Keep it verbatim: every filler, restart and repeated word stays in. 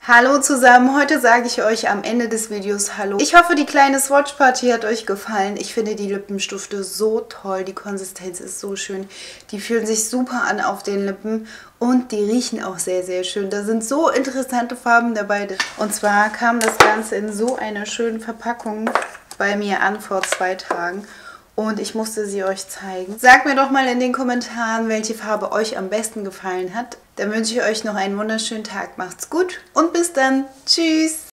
Hallo zusammen, heute sage ich euch am Ende des Videos Hallo. Ich hoffe, die kleine Swatch-Party hat euch gefallen. Ich finde die Lippenstifte so toll, die Konsistenz ist so schön. Die fühlen sich super an auf den Lippen und die riechen auch sehr, sehr schön. Da sind so interessante Farben dabei. Und zwar kam das Ganze in so einer schönen Verpackung bei mir an vor zwei Tagen. Und ich musste sie euch zeigen. Sagt mir doch mal in den Kommentaren, welche Farbe euch am besten gefallen hat. Dann wünsche ich euch noch einen wunderschönen Tag. Macht's gut und bis dann. Tschüss.